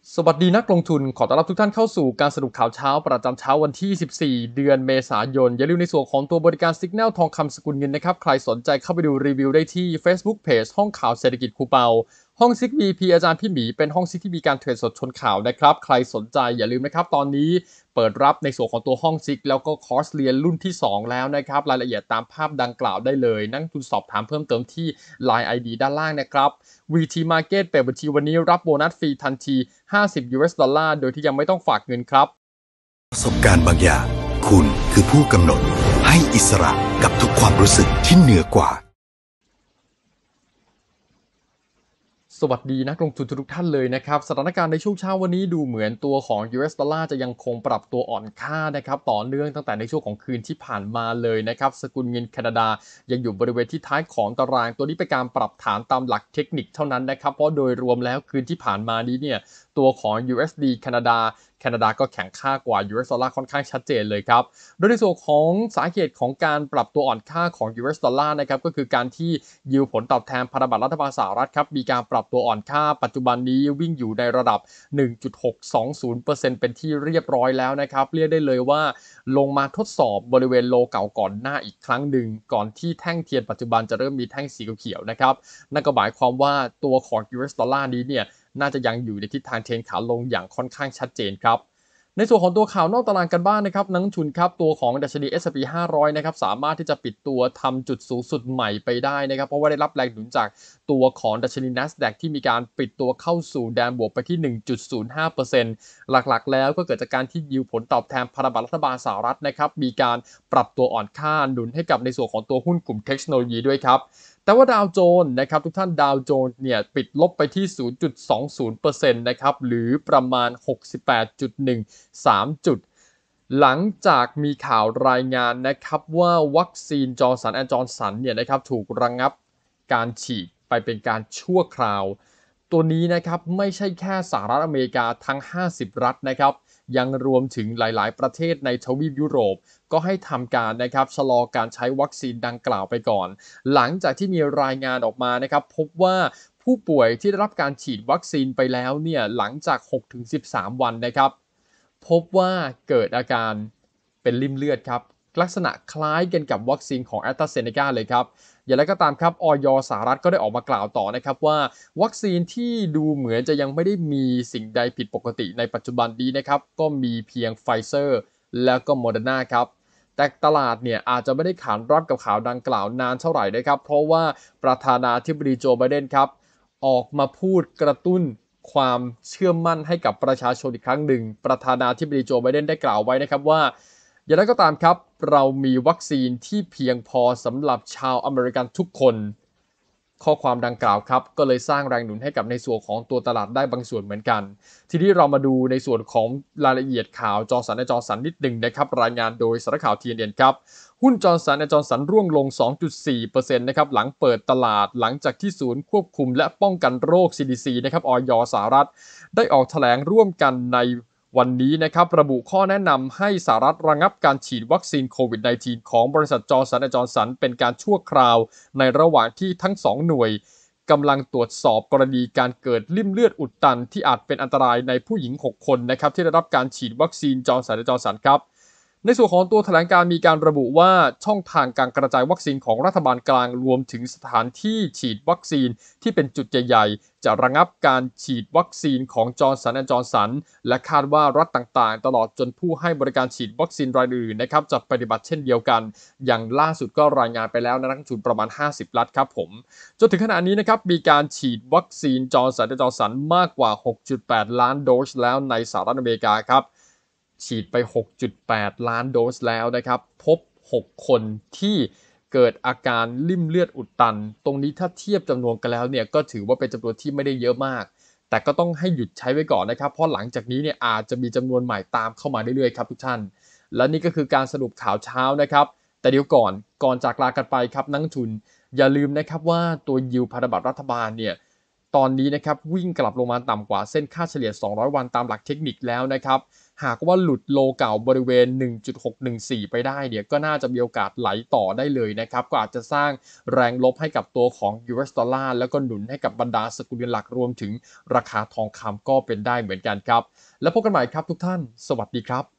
สวัสดีนักลงทุนขอต้อนรับทุกท่านเข้าสู่การสรุปข่าวเช้าประจำเช้าวันที่ 14 เดือนเมษายนอย่าลืมในส่วนของตัวบริการ Signal ทองคำสกุลเงินนะครับใครสนใจเข้าไปดูรีวิวได้ที่ Facebook Page ห้องข่าวเศรษฐกิจครูเปาห้องซิก VP อาจารย์พี่หมีเป็นห้องซิกที่มีการเทรดสดชนข่าวนะครับใครสนใจอย่าลืมนะครับตอนนี้เปิดรับในส่วนของตัวห้องซิกแล้วก็คอร์สเรียนรุ่นที่2แล้วนะครับรายละเอียดตามภาพดังกล่าวได้เลยนักลงทุนสอบถามเพิ่มเติมที่ Line ID ด้านล่างนะครับ VT Market เปิดบัญชีวันนี้รับโบนัสฟรีทันที$50โดยที่ยังไม่ต้องฝากเงินครับประสบการณ์บางอย่างคุณคือผู้กำหนดให้อิสระกับทุกความรู้สึกที่เหนือกว่าสวัสดีนักลงทุนทุกท่านเลยนะครับสถานการณ์ในช่วงเช้าวันนี้ดูเหมือนตัวของ US ดอลลาร์จะยังคงปรับตัวอ่อนค่านะครับต่อเนื่องตั้งแต่ในช่วงของคืนที่ผ่านมาเลยนะครับสกุลเงินแคนาดายังอยู่บริเวณที่ท้ายของตารางตัวนี้เป็นการปรับฐานตามหลักเทคนิคเท่านั้นนะครับเพราะโดยรวมแล้วคืนที่ผ่านมานี้เนี่ยตัวของ USD แคนาดาก็แข็งค่ากว่า US ดอลลาร์ค่อนข้างชัดเจนเลยครับโดยในส่วนของสาเหตุของการปรับตัวอ่อนค่าของ US ดอลลาร์นะครับก็คือการที่ยิวผลตอบแทนพันธบัตรรัฐบาลสหรัฐครับมีการปรับตัวอ่อนค่าปัจจุบันนี้วิ่งอยู่ในระดับ 1.620% เป็นที่เรียบร้อยแล้วนะครับเรียกได้เลยว่าลงมาทดสอบบริเวณโลเก่าก่อนหน้าอีกครั้งหนึ่งก่อนที่แท่งเทียนปัจจุบันจะเริ่มมีแท่งสีเขียวๆนะครับนั่นก็หมายความว่าตัวของ US ดอลลาร์นี้เนี่ยน่าจะยังอยู่ในทิศทางเทรนขาลงอย่างค่อนข้างชัดเจนครับในส่วนของตัวข่าวนอกตารางกันบ้างนะครับนักลงทุนครับตัวของดัชนี S&P 500นะครับสามารถที่จะปิดตัวทำจุดสูงสุดใหม่ไปได้นะครับเพราะว่าได้รับแรงหนุนจากตัวของดัชนี NASDAQ ที่มีการปิดตัวเข้าสู่แดนบวกไปที่ 1.05% หลักๆแล้วก็เกิดจากการที่ยิวผลตอบแทนพันธบัตรรัฐบาลสหรัฐนะครับมีการปรับตัวอ่อนค่าหนุนให้กับในส่วนของตัวหุ้นกลุ่มเทคโนโลยีด้วยครับ แต่ว่าดาวโจนส์นะครับทุกท่านดาวโจนส์เนี่ยปิดลบไปที่ 0.20% นะครับหรือประมาณ 68.13 จุดหลังจากมีข่าวรายงานนะครับว่าวัคซีนจอร์นสันแอนด์จอห์นสันเนี่ยนะครับถูกระงับการฉีดไปเป็นการชั่วคราวตัวนี้นะครับไม่ใช่แค่สหรัฐอเมริกาทั้ง50รัฐนะครับยังรวมถึงหลายๆประเทศในทวีปยุโรปก็ให้ทำการนะครับชะลอการใช้วัคซีนดังกล่าวไปก่อนหลังจากที่มีรายงานออกมานะครับพบว่าผู้ป่วยที่ได้รับการฉีดวัคซีนไปแล้วเนี่ยหลังจาก 6-13 วันนะครับพบว่าเกิดอาการเป็นริ่มเลือดครับลักษณะคล้ายกันกับวัคซีนของ AstraZeneca เลยครับอย่างไรก็ตามครับอย.สหรัฐก็ได้ออกมากล่าวต่อนะครับว่าวัคซีนที่ดูเหมือนจะยังไม่ได้มีสิ่งใดผิดปกติในปัจจุบันนี้นะครับก็มีเพียงไฟเซอร์แล้วก็โมเดอร์นาครับแต่ตลาดเนี่ยอาจจะไม่ได้ขานรับกับข่าวดังกล่าวนานเท่าไหร่นะครับเพราะว่าประธานาธิบดีโจไบเดนครับออกมาพูดกระตุ้นความเชื่อมั่นให้กับประชาชนอีกครั้งหนึ่งประธานาธิบดีโจไบเดนได้กล่าวไว้นะครับว่าอย่างไรก็ตามครับเรามีวัคซีนที่เพียงพอสำหรับชาวอเมริกันทุกคนข้อความดังกล่าวครับก็เลยสร้างแรงหนุนให้กับในส่วนของตัวตลาดได้บางส่วนเหมือนกันทีนี้เรามาดูในส่วนของรายละเอียดข่าวจอร์นสันและจอร์นสันนิดหนึ่งนะครับรายงานโดยสำนักข่าว TNN ครับหุ้นจอร์นสันและจอร์นสันร่วงลง 2.4% นะครับหลังเปิดตลาดหลังจากที่ศูนย์ควบคุมและป้องกันโรค CDC นะครับอย.สหรัฐได้ออกแถลงร่วมกันในวันนี้นะครับระบุข้อแนะนำให้สหรัฐระงับการฉีดวัคซีนโควิด -19 ของบริษัทจอร์นสันและจอร์นสันเป็นการชั่วคราวในระหว่างที่ทั้ง2หน่วยกำลังตรวจสอบกรณีการเกิดริ่มเลือดอุดตันที่อาจเป็นอันตรายในผู้หญิง6คนนะครับที่ได้รับการฉีดวัคซีนจอร์นสันและจอร์นสันครับในส่วนของตัวแถลงการมีการระบุว่าช่องทางการกระจายวัคซีนของรัฐบาลกลางรวมถึงสถานที่ฉีดวัคซีนที่เป็นจุดใหญ่ๆจะระงับการฉีดวัคซีนของจอร์นสันและจอร์นสันและคาดว่ารัฐต่างๆตลอดจนผู้ให้บริการฉีดวัคซีนรายอื่นนะครับจะปฏิบัติเช่นเดียวกันอย่างล่าสุดก็รายงานไปแล้วนะนักลงทุนประมาณ50รัฐครับผมจนถึงขณะนี้นะครับมีการฉีดวัคซีนจอร์นสันและจอร์นสันมากกว่า 6.8 ล้านโดสแล้วในสหรัฐอเมริกาครับฉีดไป 6.8 ล้านโดสแล้วนะครับพบ6คนที่เกิดอาการริ่มเลือดอุดตันตรงนี้ถ้าเทียบจำนวนกันแล้วเนี่ยก็ถือว่าเป็นจำนวนที่ไม่ได้เยอะมากแต่ก็ต้องให้หยุดใช้ไว้ก่อนนะครับเพราะหลังจากนี้เนี่ยอาจจะมีจำนวนใหม่ตามเข้ามาเรื่อยๆครับทุกท่านและนี่ก็คือการสรุปข่าวเช้านะครับแต่เดี๋ยวก่อนจากลากันไปครับนักทุนอย่าลืมนะครับว่าตัวยิวพันธบัตรรัฐบาลเนี่ยตอนนี้นะครับวิ่งกลับลงมาต่ำกว่าเส้นค่าเฉลี่ย200วันตามหลักเทคนิคแล้วนะครับหากว่าหลุดโลเก่าบริเวณ 1.614 ไปได้เนี่ยก็น่าจะมีโอกาสไหลต่อได้เลยนะครับก็อาจจะสร้างแรงลบให้กับตัวของ US ดอลลาร์แล้วก็หนุนให้กับบรรดาสกุลเงินหลักรวมถึงราคาทองคำก็เป็นได้เหมือนกันครับแล้วพบกันใหม่ครับทุกท่านสวัสดีครับ